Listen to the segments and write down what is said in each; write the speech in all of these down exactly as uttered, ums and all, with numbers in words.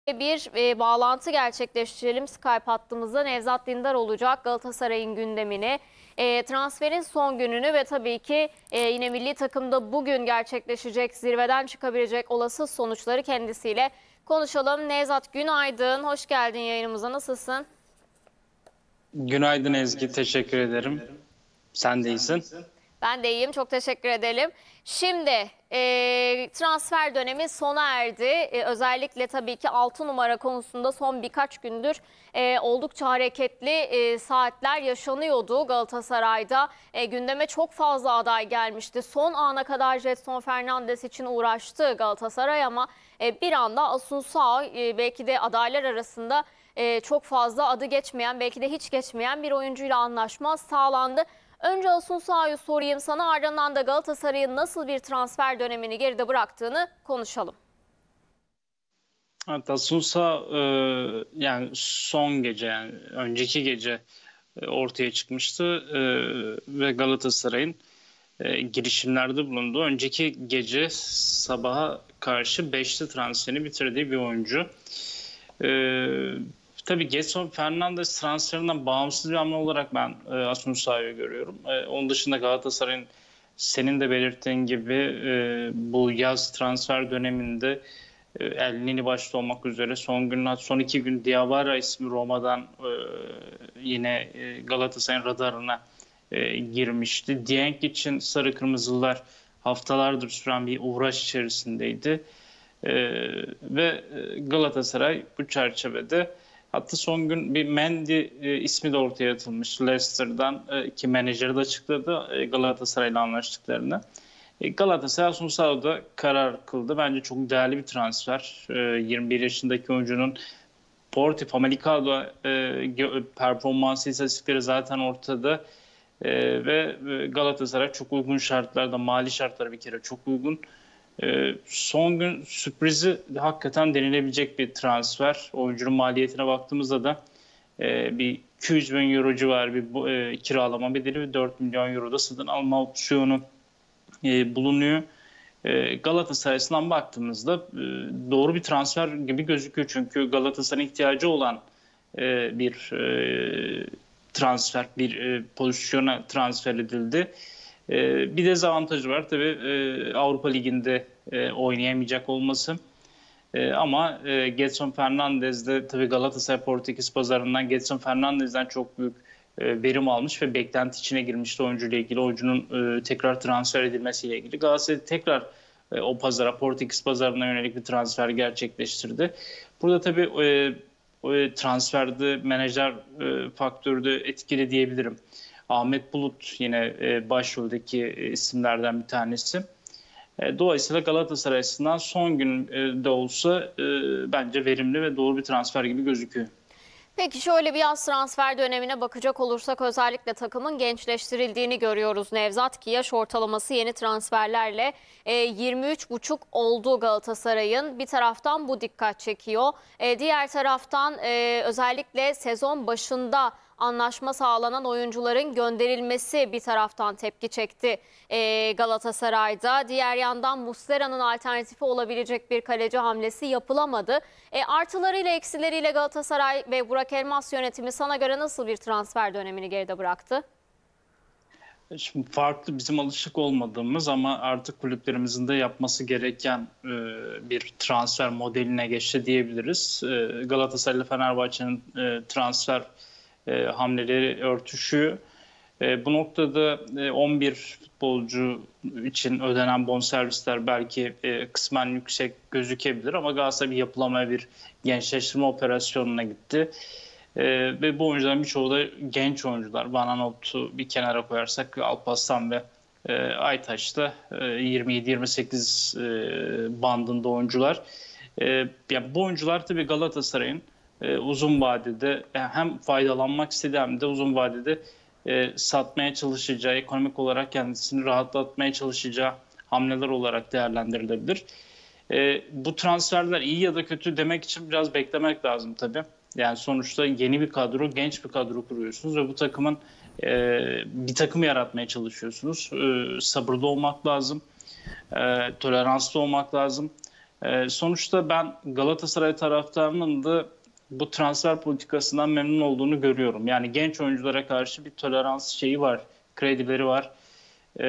Bir e, bağlantı gerçekleştirelim. Skype hattımızda Nevzat Dindar olacak. Galatasaray'ın gündemini, e, transferin son gününü ve tabii ki e, yine milli takımda bugün gerçekleşecek, zirveden çıkabilecek olası sonuçları kendisiyle konuşalım. Nevzat, günaydın, hoş geldin yayınımıza. Nasılsın? Günaydın Ezgi, teşekkür ederim. Sen de iyisin. Ben de iyiyim, çok teşekkür edelim. Şimdi e, transfer dönemi sona erdi. E, özellikle tabii ki altı numara konusunda son birkaç gündür e, oldukça hareketli e, saatler yaşanıyordu Galatasaray'da. E, gündeme çok fazla aday gelmişti. Son ana kadar Gedson Fernandes için uğraştı Galatasaray ama e, bir anda Assunção e, belki de adaylar arasında e, çok fazla adı geçmeyen, belki de hiç geçmeyen bir oyuncuyla anlaşma sağlandı. Önce Assunção'yu sorayım sana, ardından da Galatasaray'ın nasıl bir transfer dönemini geride bıraktığını konuşalım. Hatta Sunsa e, yani son gece yani önceki gece e, ortaya çıkmıştı e, ve Galatasaray'ın e, girişimlerde bulundu. Önceki gece sabaha karşı beşli transferini bitirdiği bir oyuncu. E, tabii Gedson Fernandes transferinden bağımsız bir hamle olarak ben e, Assunção'yu görüyorum. E, onun dışında Galatasaray'ın senin de belirttiğin gibi e, bu yaz transfer döneminde e, El Neni başta olmak üzere son gün, son iki gün Diawara ismi Roma'dan e, yine e, Galatasaray'ın radarına e, girmişti. Dieng için Sarı Kırmızılar haftalardır süren bir uğraş içerisindeydi. E, ve Galatasaray bu çerçevede, hatta son gün bir Mendy e, ismi de ortaya atılmış Leicester'dan, e, ki menajeri de açıkladı e, Galatasaray'la anlaştıklarını. E, Galatasaray Assunção'da karar kıldı. Bence çok değerli bir transfer. E, yirmi bir yaşındaki oyuncunun Porto Famalicão e, performansı istatistikleri zaten ortada. E, ve Galatasaray çok uygun şartlarda, mali şartlara bir kere çok uygun. E, son gün sürprizi hakikaten denilebilecek bir transfer. Oyuncunun maliyetine baktığımızda da e, bir iki yüz bin euro civarı bir e, kiralama bedeli ve dört milyon euro da satın alma opsiyonu e, bulunuyor. E, Galatasaray'dan baktığımızda e, doğru bir transfer gibi gözüküyor. Çünkü Galatasaray'ın ihtiyacı olan e, bir e, transfer, bir e, pozisyona transfer edildi. E, bir dezavantajı var tabii, e, Avrupa Ligi'nde e, oynayamayacak olması. E, ama e, Gedson Fernandes de tabii Galatasaray Portekiz pazarından Gedson Fernandes'den çok büyük e, verim almış ve beklenti içine girmişti oyuncuyla ilgili. Oyuncunun e, tekrar transfer edilmesiyle ilgili. Galatasaray tekrar e, o pazara, Portekiz pazarına yönelik bir transfer gerçekleştirdi. Burada tabii e, e, transferde menajer e, faktörü de etkili diyebilirim. Ahmet Bulut yine e, başroldeki e, isimlerden bir tanesi. E, dolayısıyla Galatasaray açısından son günde olsa e, bence verimli ve doğru bir transfer gibi gözüküyor. Peki şöyle bir yaz transfer dönemine bakacak olursak özellikle takımın gençleştirildiğini görüyoruz Nevzat, ki yaş ortalaması yeni transferlerle e, yirmi üç buçuk oldu Galatasaray'ın. Bir taraftan bu dikkat çekiyor. E, diğer taraftan e, özellikle sezon başında anlaşma sağlanan oyuncuların gönderilmesi bir taraftan tepki çekti e, Galatasaray'da. Diğer yandan Muslera'nın alternatifi olabilecek bir kaleci hamlesi yapılamadı. E, artılarıyla eksileriyle Galatasaray ve Burak Elmas yönetimi sana göre nasıl bir transfer dönemini geride bıraktı? Şimdi farklı, bizim alışık olmadığımız ama artık kulüplerimizin de yapması gereken e, bir transfer modeline geçti diyebiliriz. E, Galatasaray ile Fenerbahçe'nin e, transfer e, hamleleri örtüşüyor. E, bu noktada e, on bir futbolcu için ödenen bonservisler belki e, kısmen yüksek gözükebilir ama Galatasaray bir yapılamaya, bir gençleştirme operasyonuna gitti. E, ve bu oyuncuların birçoğu da genç oyuncular. Van Aanholt'u bir kenara koyarsak Alparslan ve e, Aytaç da e, yirmi yedi yirmi sekiz e, bandında oyuncular. E, yani bu oyuncular tabii Galatasaray'ın e, uzun vadede hem faydalanmak istediği hem de uzun vadede e, satmaya çalışacağı, ekonomik olarak kendisini rahatlatmaya çalışacağı hamleler olarak değerlendirilebilir. E, bu transferler iyi ya da kötü demek için biraz beklemek lazım tabii. Yani sonuçta yeni bir kadro, genç bir kadro kuruyorsunuz ve bu takımın e, bir takım yaratmaya çalışıyorsunuz. E, sabırlı olmak lazım, e, toleranslı olmak lazım. E, sonuçta ben Galatasaray taraftarının da bu transfer politikasından memnun olduğunu görüyorum. Yani genç oyunculara karşı bir tolerans şeyi var, kredileri var. E,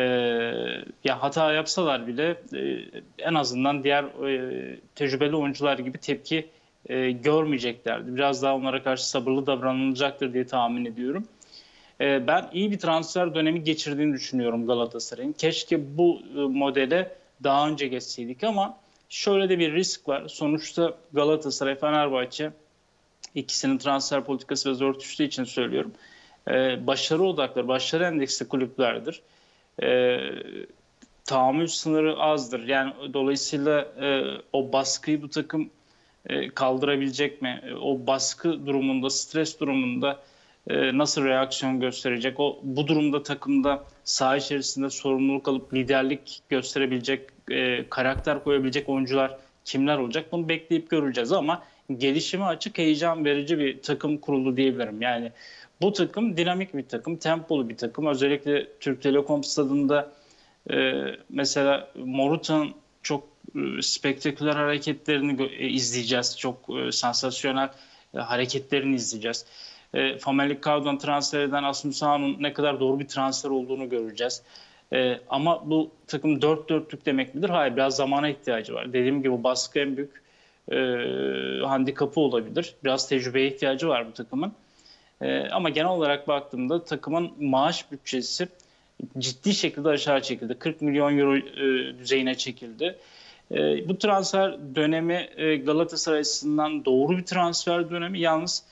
Ya hata yapsalar bile e, en azından diğer e, tecrübeli oyuncular gibi tepki e, görmeyeceklerdi. Biraz daha onlara karşı sabırlı davranılacaktır diye tahmin ediyorum. E, ben iyi bir transfer dönemi geçirdiğini düşünüyorum Galatasaray'ın. Keşke bu e, modele daha önce geçseydik ama şöyle de bir risk var. Sonuçta Galatasaray, Fenerbahçe ikisinin transfer politikası ve örtüştüğü için söylüyorum. E, başarı odaklı, başarı endeksli kulüplerdir. E, Tahammül sınırı azdır. Yani dolayısıyla e, o baskıyı bu takım e, kaldırabilecek mi? E, o baskı durumunda, stres durumunda e, nasıl reaksiyon gösterecek? O bu durumda takımda saha içerisinde sorumluluk alıp liderlik gösterebilecek, e, karakter koyabilecek oyuncular kimler olacak? Bunu bekleyip göreceğiz ama gelişime açık, heyecan verici bir takım kurulu diyebilirim. Yani bu takım dinamik bir takım, tempolu bir takım. Özellikle Türk Telekom Stadı'nda e, mesela Moruta'nın çok e, spektaküler hareketlerini e, izleyeceğiz. Çok e, sansasyonel e, hareketlerini izleyeceğiz. E, Famalicão'dan transfer eden Assunção'nun ne kadar doğru bir transfer olduğunu göreceğiz. E, ama bu takım dört dörtlük demek midir? Hayır, biraz zamana ihtiyacı var. Dediğim gibi baskı en büyük e, handikapı olabilir. Biraz tecrübeye ihtiyacı var bu takımın. E, ama genel olarak baktığımda takımın maaş bütçesi ciddi şekilde aşağı çekildi. kırk milyon euro e, düzeyine çekildi. E, bu transfer dönemi e, Galatasaray açısından doğru bir transfer dönemi. Yalnız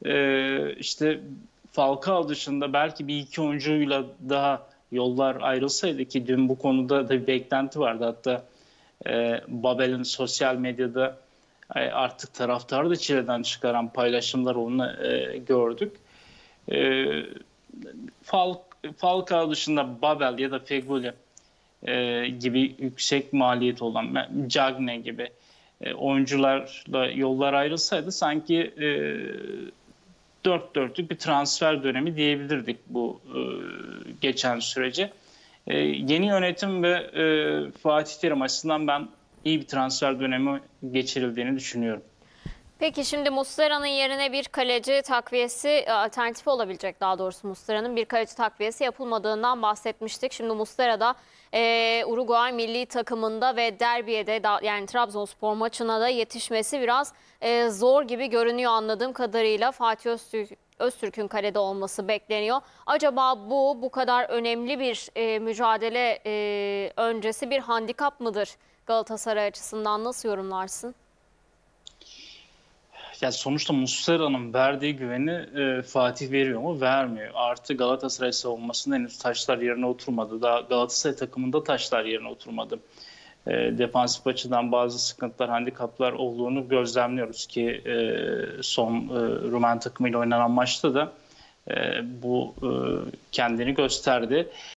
e, işte Falcao dışında belki bir iki oyuncuyla daha yollar ayrılsaydı ki dün bu konuda da bir beklenti vardı. Hatta e, Babel'in sosyal medyada e, artık taraftarı da çileden çıkaran paylaşımlar onu e, gördük. E, Fal Falcao dışında Babel ya da Feghouli e, gibi yüksek maliyet olan Cagne gibi e, oyuncularla yollar ayrılsaydı sanki e, dört dörtlük bir transfer dönemi diyebilirdik bu e, geçen sürece. E, yeni yönetim ve e, Fatih Terim açısından ben iyi bir transfer dönemi geçirildiğini düşünüyorum. Peki şimdi Muslera'nın yerine bir kaleci takviyesi, alternatifi olabilecek daha doğrusu Muslera'nın bir kaleci takviyesi yapılmadığından bahsetmiştik. Şimdi Muslera da e, Uruguay milli takımında ve derbiye de da, yani Trabzonspor maçına da yetişmesi biraz e, zor gibi görünüyor anladığım kadarıyla. Fatih Öztürk, Öztürk'ün kalede olması bekleniyor. Acaba bu bu kadar önemli bir e, mücadele e, öncesi bir handikap mıdır Galatasaray açısından, nasıl yorumlarsın? Ya sonuçta Muslera'nın verdiği güveni e, Fatih veriyor mu? Vermiyor. Artı Galatasaray savunmasında henüz taşlar yerine oturmadı. Daha Galatasaray takımında taşlar yerine oturmadı. E, defansif açıdan bazı sıkıntılar, handikaplar olduğunu gözlemliyoruz ki e, son e, Rumen takımıyla oynanan maçta da e, bu e, kendini gösterdi.